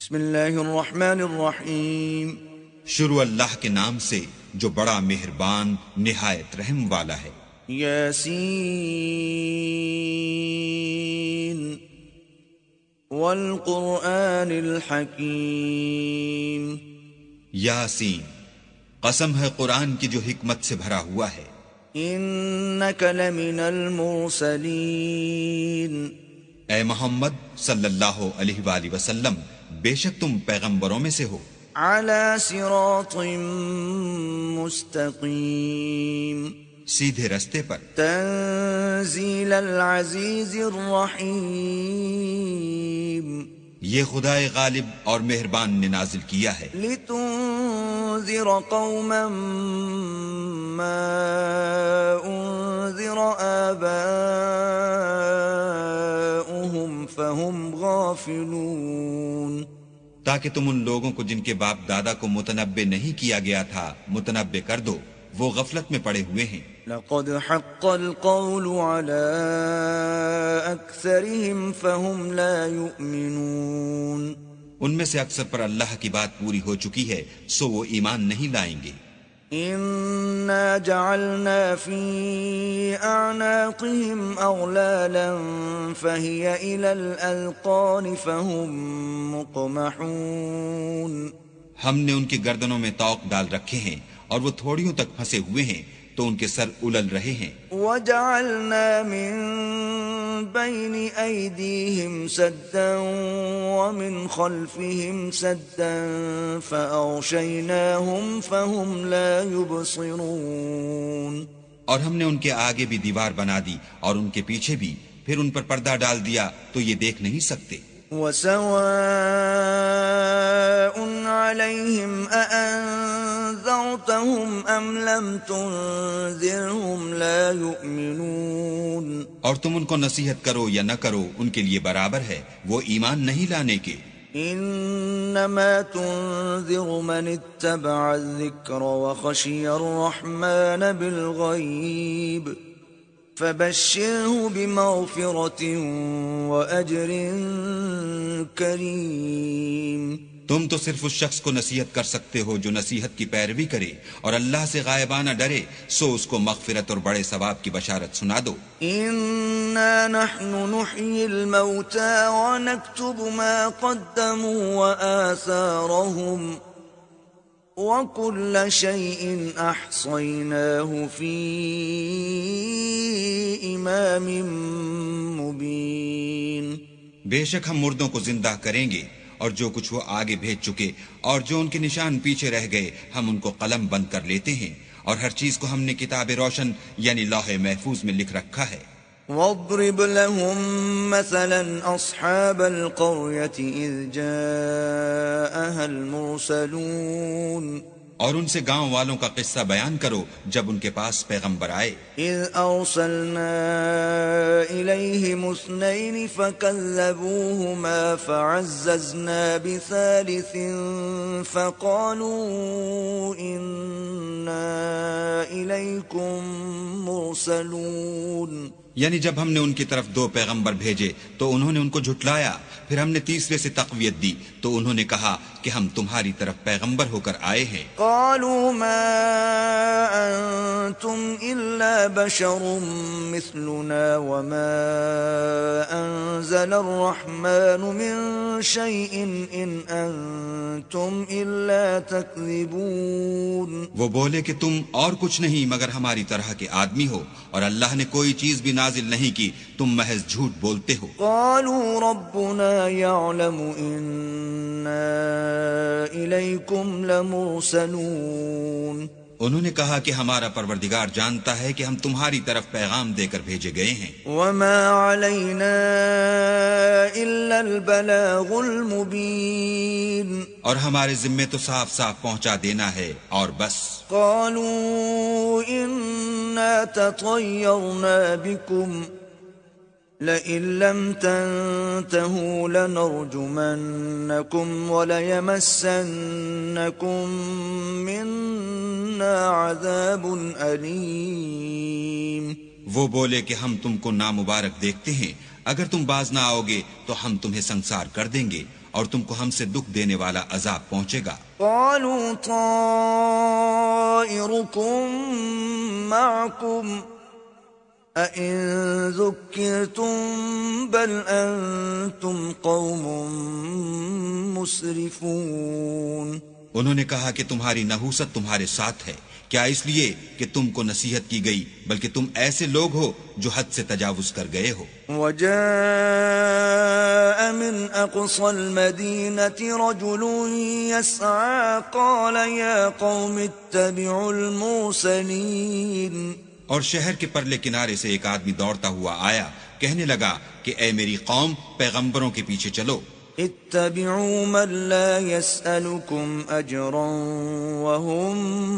بسم اللہ الرحمن الرحیم. شروع اللہ کے نام سے جو بڑا مہربان نہایت رحم والا ہے. یاسین والقرآن الحکیم. یاسین، قسم ہے قرآن کی جو حکمت سے بھرا ہوا ہے. انک لمن المرسلین. اے محمد صلی اللہ علیہ وآلہ وسلم، بے شک تم پیغمبروں میں سے ہو. علی صراط مستقیم. سیدھے رستے پر. تنزیل العزیز الرحیم. یہ خدائے غالب اور مہربان نے نازل کیا ہے. لتنذر قوما ما انذر آباؤهم فهم غافلون. تاکہ تم ان لوگوں کو جن کے باپ دادا کو متنبع نہیں کیا گیا تھا متنبع کر دو، وہ غفلت میں پڑے ہوئے ہیں. لقد حق القول على أكثرهم فهم لا يؤمنون. ان میں سے اکثر پر اللہ کی بات پوری ہو چکی ہے سو وہ ایمان نہیں لائیں گے. إنا جعلنا في أعناقهم أغلالا فهي إلى الأذقان فهم مقمحون. ہم نے ان کی گردنوں میں طوق ڈال رکھے ہیں اور وہ تھوڑیوں تک پھنسے ہوئے ہیں تو ان کے سر الل رہے ہیں. وَجَعَلْنَا مِن بَيْنِ أَيْدِيهِمْ سَدًّا وَمِنْ خَلْفِهِمْ سَدًّا فَأَغْشَيْنَاهُمْ فَهُمْ لَا يُبْصِرُونَ. اور ہم نے ان کے آگے بھی دیوار بنا دی اور ان کے پیچھے بھی، پھر ان پر پردہ ڈال دیا تو یہ دیکھ نہیں سکتے. وَسَوَاءٌ عَلَيْهِمْ أَأَنذَرْتَهُمْ أَمْ لَمْ تُنذِرْهُمْ لَا يُؤْمِنُونَ. اور تم ان کو نصیحت کرو یا نہ کرو ان کے لیے برابر ہے، وہ ایمان نہیں لانے کے. انما تنذر من اتبع الذکر وخشی الرحمن بالغیب فبشره بمغفرة وأجر کریم. تم تو صرف اس شخص کو نصیحت کر سکتے ہو جو نصیحت کی پیروی کرے اور اللہ سے غائبانہ ڈرے، سو اس کو مغفرت اور بڑے ثواب کی بشارت سنا دو. انا نحن نحيي الموتى ونكتب ما قدموا وآثارهم وكل شيء احصيناه في امام مبين. بے شک ہم مردوں کو زندہ کریں گے اور جو کچھ وہ آگے بھیج چکے اور جو ان کے نشان پیچھے رہ گئے ہم ان کو قلم بند کر لیتے ہیں، اور ہر چیز کو ہم نے کتاب روشن یعنی لوح محفوظ میں لکھ رکھا ہے. واضرب لهم مثلا اصحاب القرية اذ جاءها المرسلون. اور ان سے گاؤں والوں کا قصہ بیان کرو جب ان کے پاس پیغمبر آئے. اذ ارسلنا الیہم اثنین فکذبوہما فعززنا بثالث فقالوا انا الیکم مرسلون. یعنی جب ہم نے ان کی طرف 2 پیغمبر بھیجے تو انہوں نے ان کو جھٹلایا، پھر ہم نے تیسرے سے تقویت دی تو انہوں نے کہا کہ ہم تمہاری طرف پیغمبر ہو کر آئے ہیں. قالوا ما انتم الا بشر مثلنا وما انزل الرحمن من شيء ان انتم الا تكذبون. وہ بولے کہ تم اور کچھ نہیں مگر ہماری طرح کے آدمی ہو اور اللہ نے کوئی چیز بھی نازل نہیں کی، تم محض جھوٹ بولتے ہو. قالوا ربنا يعلم إنا إليكم لمرسلون. انہوں نے کہا کہ ہمارا پروردگار جانتا ہے کہ ہم تمہاری طرف پیغام دے کر بھیجے گئے ہیں. وما علينا إلا البلاغ المبين. اور ہمارے ذمے تو صاف صاف پہنچا دینا ہے اور بس. قالوا إنا تطيرنا بكم لئن لم تنتهوا لنرجمنكم وليمسنكم منا عذاب أليم. وہ بولے کہ ہم تم کو نامبارک دیکھتے ہیں، اگر تم باز نہ آؤ گے تو ہم تمہیں سنسار کر دیں گے اور تم کو ہم سے دکھ دینے والا عذاب پہنچے گا۔ قالوا طائركم معكم أئن ذكرتم بل أنتم قوم مسرفون۔ انہوں نے کہا کہ تمہاری نحوست تمہارے ساتھ ہے، کیا اس لیے کہ تم کو نصیحت کی گئی، بلکہ تم ایسے لوگ ہو جو حد سے تجاوز کر گئے ہو۔ وجاء من أقصى المدينة رجل يسعى قال يا قوم اتبعوا المرسلين۔ اور شہر کے پرلے کنارے سے ایک آدمی دوڑتا ہوا آیا، کہنے لگا کہ اے میری قوم، پیغمبروں کے پیچھے چلو۔ اتبعوا من لا يسألكم أجرا وهم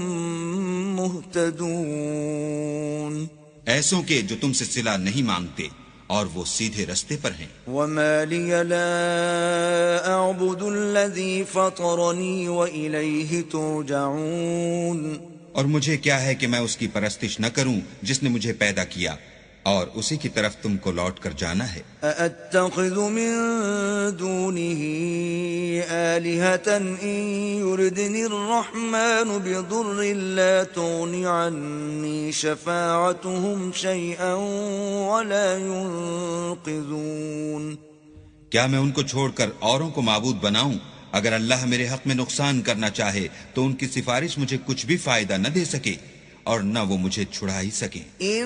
مهتدون۔ ایسوں کے جو تم سے صلہ نہیں مانگتے اور وہ سیدھے رستے پر ہیں۔ وما لي لا أعبد الذي فطرني وإليه ترجعون۔ اور مجھے کیا ہے کہ میں اس کی پرستش نہ کروں جس نے مجھے پیدا کیا، اور اسی کی طرف تم کو لوٹ کر جانا ہے۔ أأتخذ من دونه آلهة إن يردني الرحمن بضر لا تغن عني شفاعتهم شيئا ولا ينقذون۔ کیا میں ان کو چھوڑ کر اوروں کو معبود بناؤں؟ اگر اللہ میرے حق میں نقصان کرنا چاہے تو ان کی سفارش مجھے کچھ بھی فائدہ نہ دے سکے اور نہ وہ مجھے چھڑا ہی سکیں۔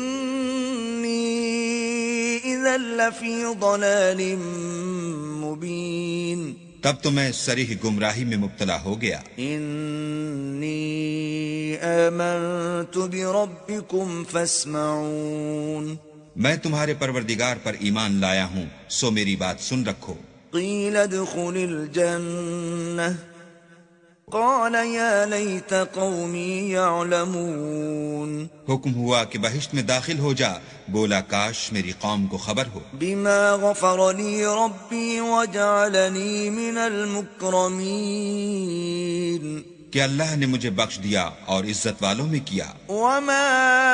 إذا لفي ضلال مبين۔ تب تو میں صریح گمراہی میں مبتلا ہو گیا۔ إني آمنت بربكم فاسمعون۔ میں تمہارے پروردگار پر ایمان لایا ہوں، سو میری بات سن رکھو۔ قيل ادخل الجنة قال يا ليت قومي يعلمون۔ حکم ہوا کہ بہشت میں داخل ہو جا، بولا کاش میری قوم کو خبر ہو۔ بما غفر لي ربي وجعلني من المكرمين۔ کہ اللہ نے مجھے بخش دیا اور عزت والوں میں کیا۔ وما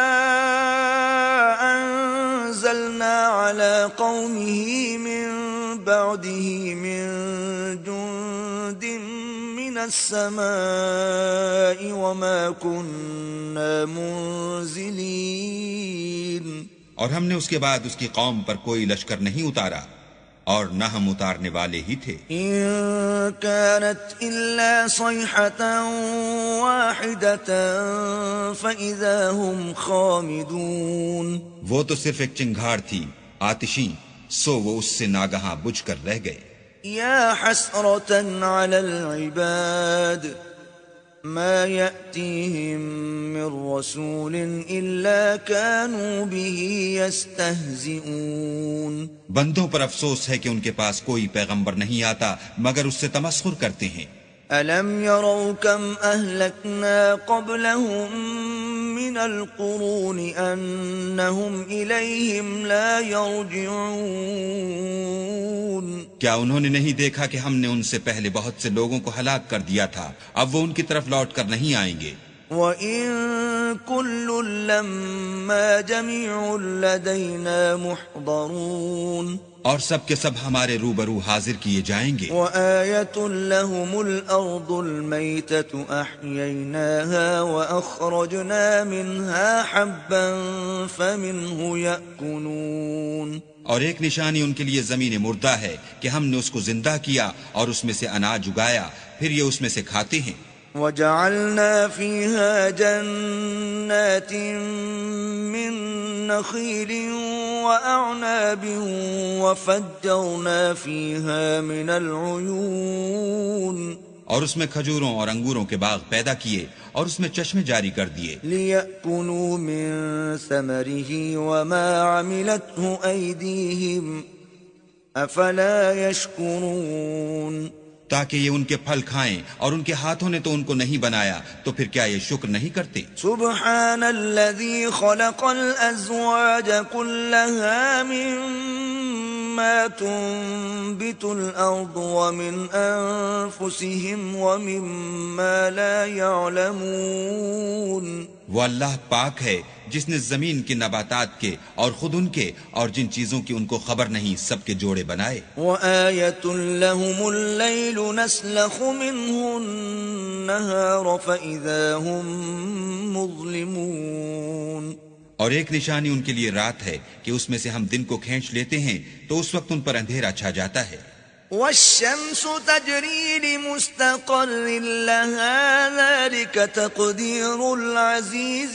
أنزلنا على قومه من بعده من جند من السماء وما كنا منزلين۔ اور ہم نے اس کے بعد اس کی قوم پر کوئی لشکر نہیں اتارا اور نہ ہم اتارنے والے ہی تھے۔ إن كانت إلا صيحة واحدة فإذا هم خامدون۔ وہ تو صرف ایک چنگھاڑ تھی آتشی، سو وہ اس سے ناگہاں بجھ کر رہ گئے۔ يا حسرة على العباد ما يأتيهم من رسول إلا كانوا به يستهزئون۔ بندوں پر افسوس ہے کہ ان کے پاس کوئی پیغمبر نہیں آتا مگر اس سے تمسخر کرتے ہیں۔ ألم يروا كم أهلكنا قبلهم من القرون أنهم إليهم لا يرجعون۔ کیا انہوں نے نہیں دیکھا کہ ہم نے ان سے پہلے بہت سے لوگوں کو ہلاک کر دیا تھا، اب وہ ان کی طرف لوٹ کر نہیں آئیں گے۔ وَإِن كُلٌّ لَّمَّا جَمِيعٌ لَّدَيْنَا مُحْضَرُونَ۔ اور سب کے سب ہمارے روبرو حاضر کیے جائیں گے۔ وَآيَةٌ لَّهُمُ الْأَرْضُ الْمَيْتَةُ أَحْيَيْنَاهَا وَأَخْرَجْنَا مِنْهَا حَبًّا فَمِنْهُ يَأْكُلُونَ۔ اور ایک نشانی ان کے لیے زمین مردہ ہے کہ ہم نے اس کو زندہ کیا اور اس میں سے اناج اگایا، پھر یہ اس میں سے کھاتے ہیں۔ وَجَعَلْنَا فِيهَا جَنَّاتٍ مِّن نَّخِيلٍ وَأَعْنَابٍ وَفَجَّرْنَا فِيهَا مِنَ الْعُيُونِ۔ اور اس میں کھجوروں اور انگوروں کے باغ پیدا کیے اور اس میں چشمے جاری کر دیے۔ لِيَأْكُلُوا مِن ثَمَرِهِ وَمَا عَمِلَتْهُ أَيْدِيهِمْ أَفَلَا يَشْكُرُونَ۔ تاکہ یہ ان کے پھل کھائیں، اور ان کے ہاتھوں نے تو ان کو نہیں بنایا، تو پھر کیا یہ شکر نہیں کرتے؟ سبحان الذي خلق الأزواج كلها مما تنبت الأرض ومن أنفسهم ومما لا يعلمون۔ وہ اللہ پاک ہے جس نے زمین کے نباتات کے اور خود ان کے اور جن چیزوں کی ان کو خبر نہیں سب کے جوڑے بنائے. وآية لهم الليل نسلخ منه النهار فإذا هم مظلمون. اور ایک نشانی ان کے لیے رات ہے کہ اس میں سے ہم دن کو کھینچ لیتے ہیں تو اس وقت ان پر اندھیرا چھا جاتا ہے. والشمس تجري لمستقر لها ذلك تقدير العزيز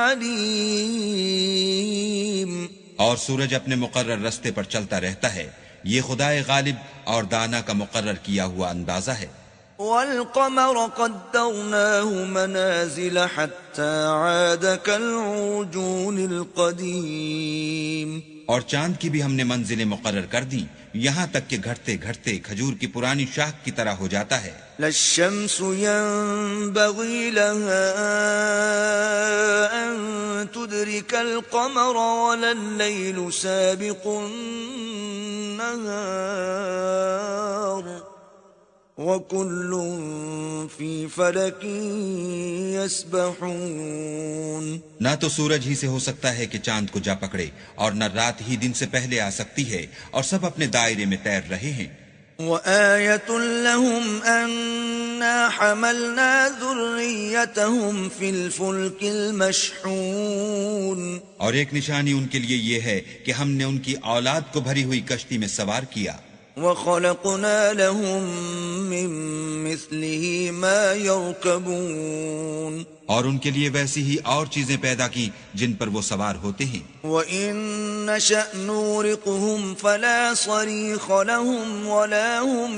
العليم. اور سورج اپنے مقرر رستے پر چلتا رہتا ہے، یہ خدائے غالب اور دانا کا مقرر کیا ہوا اندازہ ہے. والقمر قدرناه منازل حتى عاد كالعرجون القديم. اور چاند کی بھی ہم نے منزلیں مقرر کر دیں یہاں تک کہ گھٹتے گھٹتے کھجور کی پرانی شاخ کی طرح ہو جاتا ہے. لا الشمس ينبغي لها أن تدرك القمر ولا الليل سابق النهار وكل في فلك يسبحون. نہ تو سورج ہی سے ہو سکتا ہے کہ چاند کو جا پکڑے اور نہ رات ہی دن سے پہلے آ سکتی ہے، اور سب اپنے دائرے میں تیر رہے ہیں. وآية لهم أنا حملنا ذريتهم في الفلك المشحون. اور ایک نشانی ان کے لیے یہ ہے کہ ہم نے ان کی اولاد کو بھری ہوئی کشتی میں سوار کیا. وخلقنا لهم من مثله ما يركبون. اور ان کے لیے ویسی ہی اور چیزیں پیدا کی جن پر وہ سوار ہوتے ہیں. وَإِن نَّشَأْ نُغْرِقْهُمْ فَلَا صَرِيخَ لَهُمْ وَلَا هُمْ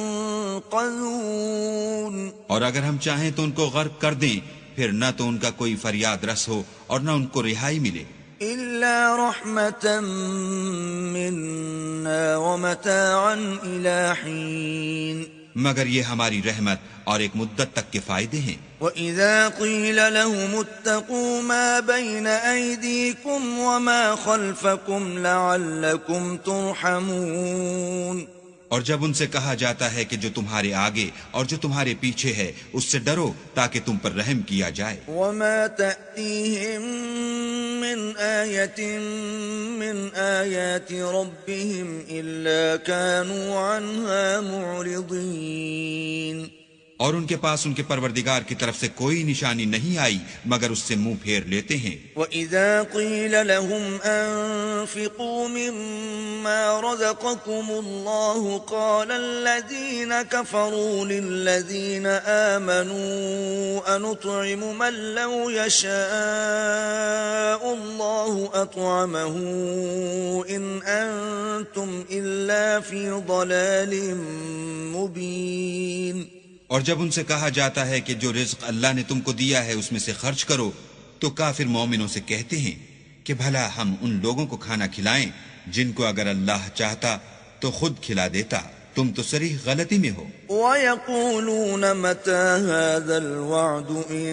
يُنقَذُونَ. اور اگر ہم چاہیں تو ان کو غرق کر دیں، پھر نہ تو ان کا کوئی فریاد رس ہو اور نہ ان کو رہائی ملے. إِلَّا رَحْمَةً مِّنَّا وَمَتَاعًا إِلَىٰ حِينٍ. مگر یہ ہماری رحمت اور ایک مدت تک کے فائدے ہیں. وَإِذَا قِيلَ لَهُمُ اتَّقُوا مَا بَيْنَ أَيْدِيكُمْ وَمَا خَلْفَكُمْ لَعَلَّكُمْ تُرْحَمُونَ. اور جب ان سے کہا جاتا ہے کہ جو تمہارے آگے اور جو تمہارے پیچھے ہے اس سے ڈرو تاکہ تم پر رحم کیا جائے. وَمَا تَأْتِيهِم مِّنْ آيَةٍ مِّنْ آيَاتِ رَبِّهِمْ إِلَّا كَانُوا عَنْهَا مُعْرِضِينَ. اور ان کے پاس ان کے پروردگار کی طرف سے کوئی نشانی نہیں آئی مگر اس سے منہ پھیر لیتے ہیں. وَإِذَا قِيلَ لَهُمْ أَنفِقُوا مِمَّا رَزَقَكُمُ اللَّهُ قَالَ الَّذِينَ كَفَرُوا لِلَّذِينَ آمَنُوا أَنُطْعِمُ مَن لَّوْ يَشَاءُ اللَّهُ أَطْعَمَهُ إِنْ أَنتُمْ إِلَّا فِي ضَلَالٍ مُّبِينٍ. اور جب ان سے کہا جاتا ہے کہ جو رزق اللہ نے تم کو دیا ہے اس میں سے خرچ کرو تو کافر مومنوں سے کہتے ہیں کہ بھلا ہم ان لوگوں کو کھانا کھلائیں جن کو اگر اللہ چاہتا تو خود کھلا دیتا، تم تو صریح غلطی میں ہو. وَيَقُولُونَ مَتَى هَذَا الْوَعْدُ إِن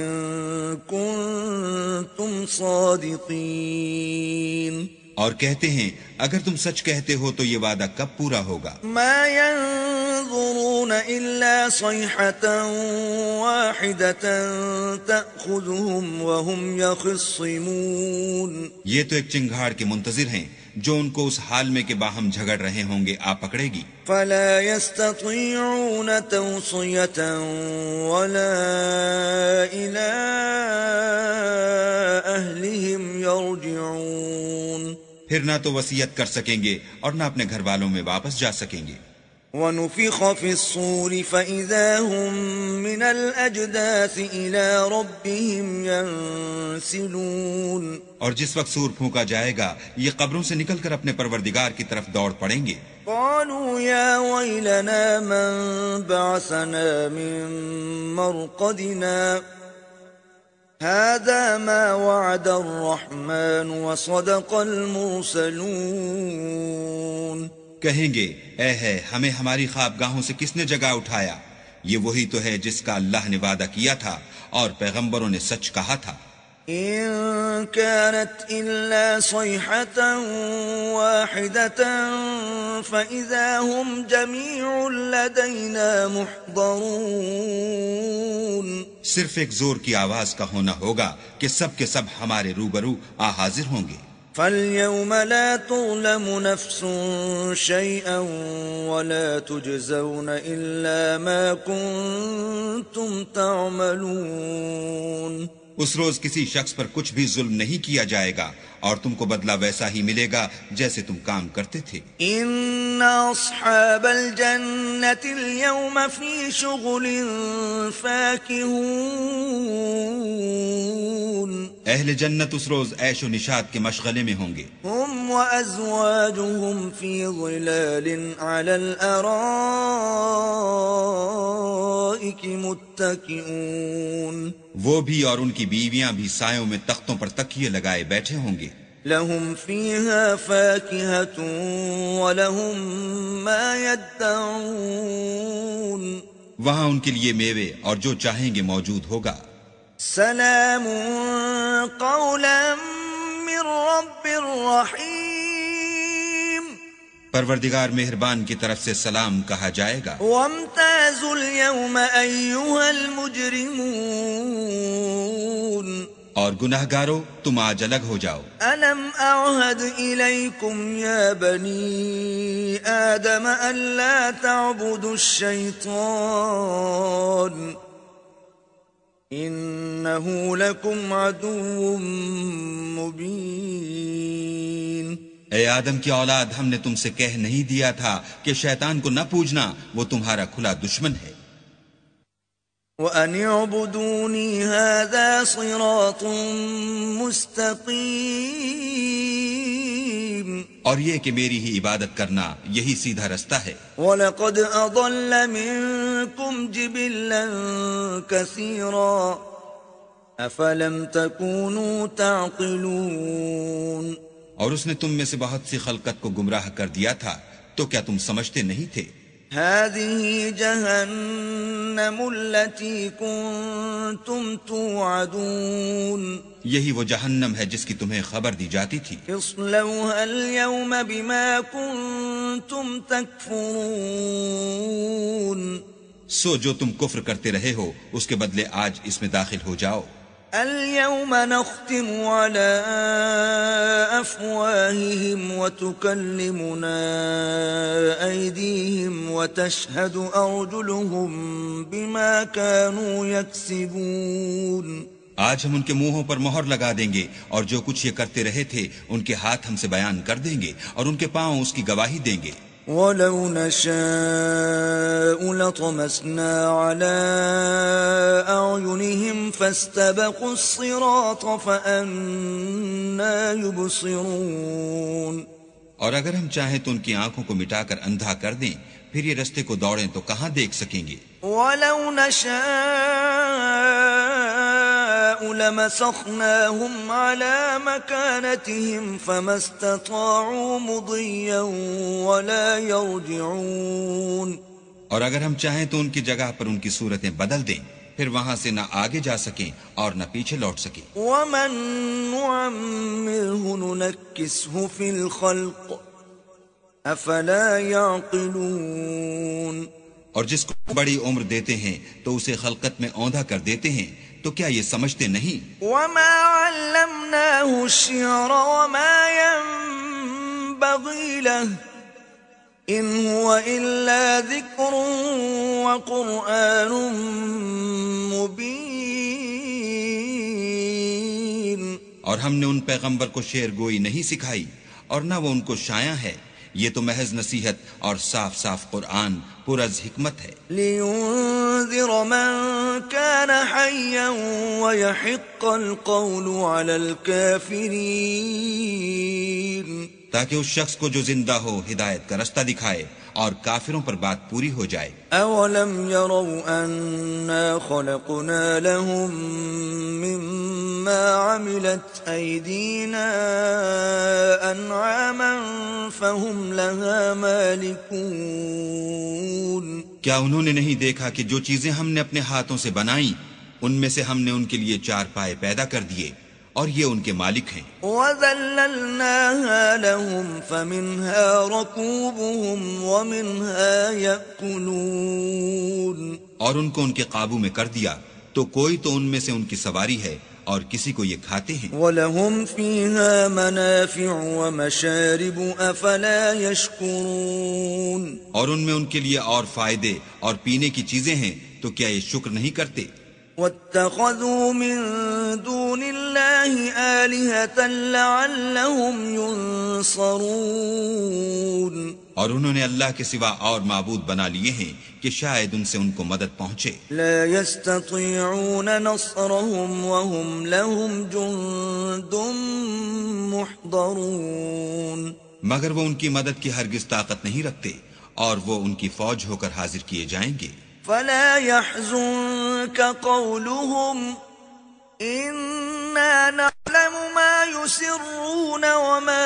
كُنتُمْ صَادِقِينَ. اور کہتے ہیں اگر تم سچ کہتے ہو تو یہ وعدہ کب پورا ہوگا. ما ينظرون إلا صيحة واحدة تأخذهم وهم يخصمون. یہ تو ایک چنگھاڑ کے منتظر ہیں جو ان کو اس حال میں کہ باہم جھگڑ رہے ہوں گے آ پکڑے گی. فلا يستطيعون توصية ولا إلى أهلهم يرجعون. پھر نہ تو وصیت کر سکیں گے اور نہ اپنے گھر والوں میں واپس جا سکیں گے. وَنُفِخَ فِي الصُّورِ فَإِذَا هُم مِّنَ الْأَجْدَاثِ إِلَىٰ رَبِّهِمْ يَنسِلُونَ. اور جس وقت سور پھونکا جائے گا یہ قبروں سے نکل کر اپنے پروردگار کی طرف دوڑ پڑیں گے. قالوا يا ويلنا من بعثنا من مرقدنا هذا ما وعد الرحمن وصدق المرسلون. کہیں گے اے ہے ہمیں ہماری خوابگاہوں سے کس نے جگا اٹھایا، یہ وہی تو ہے جس کا اللہ نے وعدہ کیا تھا اور پیغمبروں نے سچ کہا تھا. إن كانت إلا صيحة واحدة فإذا هم جميع لدينا محضرون. صرف ایک زور کی آواز کا ہونا ہوگا کہ سب کے سب ہمارے روبرو حاضر ہوں گے. فاليوم لا تظلم نفس شيئا ولا تجزون إلا ما كنتم تعملون. اس روز کسی شخص پر کچھ بھی ظلم نہیں کیا جائے گا اور تم کو بدلہ ویسا ہی ملے گا جیسے تم کام کرتے تھے. ان اصحاب الجنة اليوم في شغل فاكهون. اہل جنت اس روز عیش و نشاط کے مشغلے میں ہوں گے. هم وازواجهم في ظلال على الارائك متكئون. وہ بھی اور ان کی بیویاں بھی سایوں میں تختوں پر تکیے لگائے بیٹھے ہوں گے. لهم فيها فاكهة ولهم ما يدعون. وہاں ان کے لیے میوے اور جو چاہیں گے موجود ہوگا. سلام قولا من رب رحیم. پروردگار مہربان کی طرف سے سلام کہا جائے گا. وامتازوا اليوم أيها المجرمون. اور گناہگارو تم آج الگ ہو جاؤ. ألم أعهد إليكم يا بني آدم ألا تعبدوا الشيطان إنه لكم عدو مبين. اے آدم کی اولاد، ہم نے تم سے کہہ نہیں دیا تھا کہ شیطان کو نہ پوجنا، وہ تمہارا کھلا دشمن ہے. وَأَنِ اعْبُدُونِي هَذَا صِرَاطٌ مُسْتَقِيمٌ. اور یہ کہ میری ہی عبادت کرنا یہی سیدھا رستہ ہے. وَلَقَدْ أَضَلَّ مِنكُمْ جِبِلًّا كَثِيرًا أَفَلَمْ تَكُونُوا تَعْقِلُونَ. اور اس نے تم میں سے بہت سی خلقت کو گمراہ کر دیا تھا، تو کیا تم سمجھتے نہیں تھے؟ هذه جهنم التي كنتم توعدون. یہی وہ جہنم ہے جس کی تمہیں خبر دی جاتی تھی. اصلوها اليوم بما كنتم تكفرون. سو جو تم کفر کرتے رہے ہو اس کے بدلے آج اس میں داخل ہو جاؤ. اليوم نختم على أفواههم وتكلمنا أيديهم وتشهد أرجلهم بما كانوا يكسبون. آج ہم ان کے منہوں پر مہر لگا دیں گے اور جو کچھ یہ کرتے رہے تھے ان کے ہاتھ ہم سے بیان کر دیں گے اور ان کے پاؤں اس کی گواہی دیں گے. وَلَوْ نَشَاءُ لَطَمَسْنَا عَلَىٰ أَعْيُنِهِمْ فَاسْتَبَقُوا الصِّرَاطَ فَأَنَّىٰ يُبْصِرُونَ. اور اگر ہم چاہیں تو ان کی آنکھوں کو مٹا کر اندھا کر دیں، پھر یہ رستے کو دوڑیں تو کہاں دیکھ سکیں گے. وَلَوْ نَشَاءُ لَمَسَخْنَاهُمْ عَلَىٰ مَكَانَتِهِمْ فَمَا اسْتَطَاعُوا مُضِيًّا وَلَا يَرْجِعُونَ. اور اگر ہم چاہیں تو ان کی جگہ پر ان کی صورتیں بدل دیں، پھر وہاں سے نہ آگے جا سکیں اور نہ پیچھے لوٹ سکیں. وَمَن نُعَمِّرْهُ نُنَكِّسْهُ فِي الْخَلْقِ أَفَلَا يَعْقِلُونَ. اور جس کو بڑی عمر دیتے ہیں تو اسے خلقت میں اوندھا کر دیتے ہیں، تو کیا یہ سمجھتے نہیں؟ وَمَا عَلَّمْنَاهُ الشِّعْرَ وَمَا يَنبَغِي لَهُ إِنْ هُوَ إِلَّا ذِكْرٌ وَقُرْآنٌ مُبِينٌ. اور ہم نے ان پیغمبر کو شعر گوئی نہیں سکھائی اور نہ وہ ان کو شایع ہے، یہ تو محض نصیحت اور صاف صاف قرآن پر از حکمت ہے. لِيُنذِرَ مَن كَانَ حَيًّا وَيَحِقَّ الْقَوْلُ عَلَى الْكَافِرِينَ. تاکہ اس شخص کو جو زندہ ہو ہدایت کا رستہ دکھائے اور کافروں پر بات پوری ہو جائے. أَوَلَمْ يَرَوْا أَنَّا خَلَقْنَا لَهُم مِّمَّا عَمِلَتْ أَيْدِينَا أَنْعَامًا فَهُمْ لَهَا مَالِكُونَ. کیا انہوں نے نہیں دیکھا کہ جو چیزیں ہم نے اپنے ہاتھوں سے بنائیں ان میں سے ہم نے ان کے لیے چار پائے پیدا کر دیے اور یہ ان کے مالک ہیں. وَذَلَّلْنَاهَا لَهُمْ فَمِنْهَا رَكُوبُهُمْ وَمِنْهَا يَأْكُلُونَ اور ان کو ان کے قابو میں کر دیا تو کوئی تو ان میں سے ان کی سواری ہے اور کسی کو یہ کھاتے ہیں. وَلَهُمْ فِيهَا مَنَافِعُ وَمَشَارِبُ أَفَلَا يَشْكُرُونَ اور ان میں ان کے لیے اور فائدے اور پینے کی چیزیں ہیں تو کیا یہ شکر نہیں کرتے؟ وَاتَّخَذُوا مِن دُونِ اللَّهِ آلِهَةً لَعَلَّهُمْ يُنصَرُونَ اور انہوں نے اللہ کے سوا اور معبود بنا لیے ہیں کہ شاید ان سے ان کو مدد پہنچے. لا يستطيعون نصرهم وهم لهم جند محضرون مگر وہ ان کی مدد کی ہرگز طاقت نہیں رکھتے اور وہ ان کی فوج ہو کر حاضر کیے جائیں گے. فلا يحزنك قولهم إنا نعلم ما يسرون وما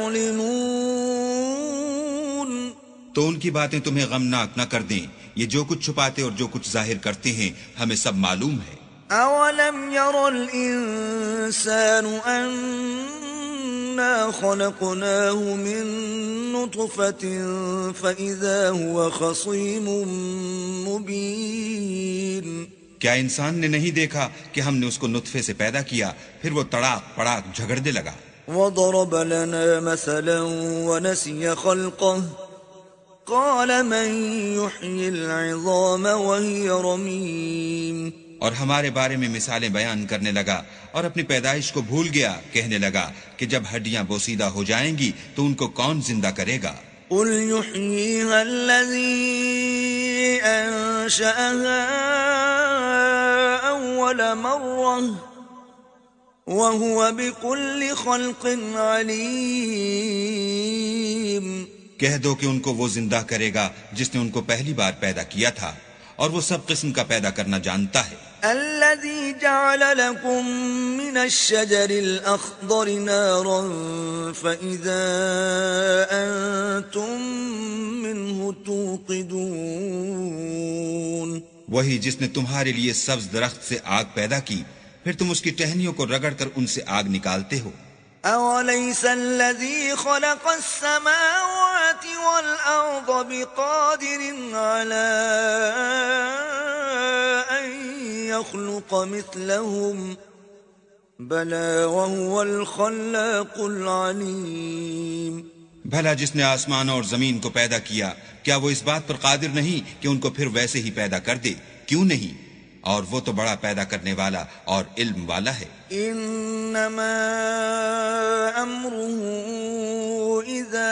يعلنون تو ان کی باتیں تمہیں غمناک نہ کر دیں. یہ جو کچھ چھپاتے اور جو کچھ ظاہر کرتے ہیں ہمیں سب معلوم ہے. أولم ير الإنسان أنا خلقناه من نطفة فإذا هو خصيم مبين کیا انسان نے نہیں دیکھا کہ ہم نے اس کو نطفے سے پیدا کیا پھر وہ تڑاک پڑاک جھگڑنے لگا. وضرب لنا مثلا ونسي خلقه قال من يحيي العظام وهي رميم اور ہمارے بارے میں مثالیں بیان کرنے لگا اور اپنی پیدائش کو بھول گیا. کہنے لگا کہ جب ہڈیاں بوسیدہ ہو جائیں گی تو ان کو کون زندہ کرے گا؟ قل يحييها الذي أنشأها أول مرة وهو بكل خلق عليم کہہ دو کہ ان کو وہ زندہ کرے گا جس نے ان کو پہلی بار پیدا کیا تھا اور وہ سب قسم کا پیدا کرنا جانتا ہے. الذي جعل لكم من الشجر الأخضر نارا فإذا أنتم منه توقدون وہی جس نے تمہارے لیے سبز درخت سے آگ پیدا کی پھر تم اس کی ٹہنیوں کو رگڑ کر ان سے آگ نکالتے ہو. أوليس الذي خلق السماوات والأرض بقادر على أن يخلق مثلهم بلى وهو الخلاق العليم بھلا جس نے آسمان اور زمین کو پیدا کیا کیا وہ اس بات پر قادر نہیں کہ ان کو پھر ویسے ہی پیدا کر دے؟ کیوں نہیں؟ اور وہ تو بڑا پیدا کرنے والا اور علم والا ہے. انما امره اذا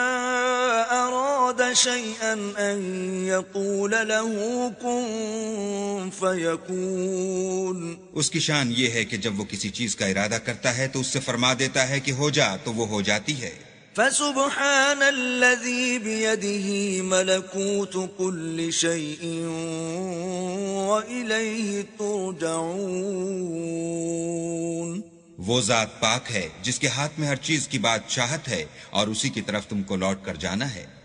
اراد شيئا ان يقول له كن فيكون اس کی شان یہ ہے کہ جب وہ کسی چیز کا ارادہ کرتا ہے تو اس سے فرما دیتا ہے کہ ہو جا تو وہ ہو جاتی ہے. فسبحان الذي بيده ملكوت كل شيء وإليه ترجعون وہ ذات پاک ہے جس کے ہاتھ میں ہر چیز کی بادشاہت ہے اور اسی کی طرف تم کو لوٹ کر جانا ہے.